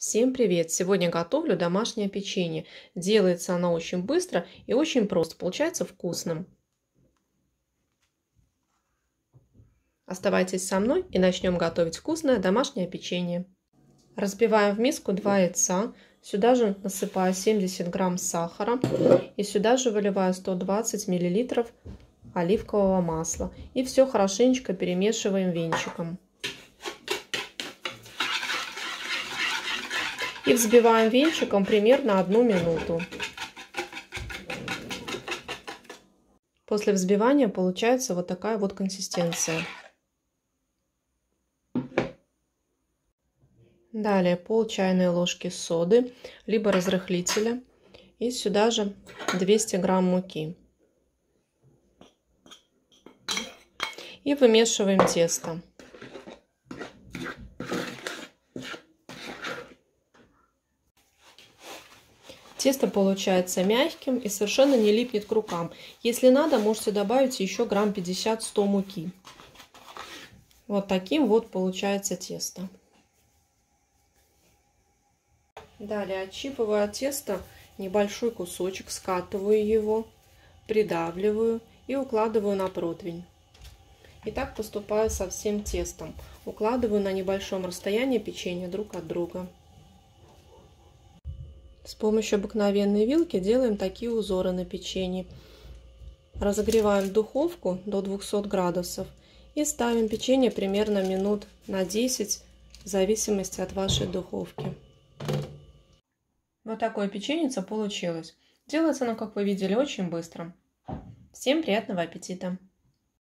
Всем привет! Сегодня готовлю домашнее печенье. Делается оно очень быстро и очень просто. Получается вкусным. Оставайтесь со мной и начнем готовить вкусное домашнее печенье. Разбиваем в миску 2 яйца. Сюда же насыпаю 70 грамм сахара. И сюда же выливаю 120 миллилитров оливкового масла. И все хорошенечко перемешиваем венчиком. И взбиваем венчиком примерно 1 минуту. После взбивания получается вот такая вот консистенция. Далее пол чайной ложки соды, либо разрыхлителя. И сюда же 200 грамм муки. И вымешиваем тесто. Тесто получается мягким и совершенно не липнет к рукам. Если надо, можете добавить еще грамм 50-100 муки. Вот таким вот получается тесто. Далее отщипываю от теста небольшой кусочек, скатываю его, придавливаю и укладываю на противень. И так поступаю со всем тестом. Укладываю на небольшом расстоянии печенье друг от друга. С помощью обыкновенной вилки делаем такие узоры на печенье. Разогреваем духовку до 200 градусов и ставим печенье примерно минут на 10, в зависимости от вашей духовки. Вот такое печеньице получилось. Делается оно, как вы видели, очень быстро. Всем приятного аппетита!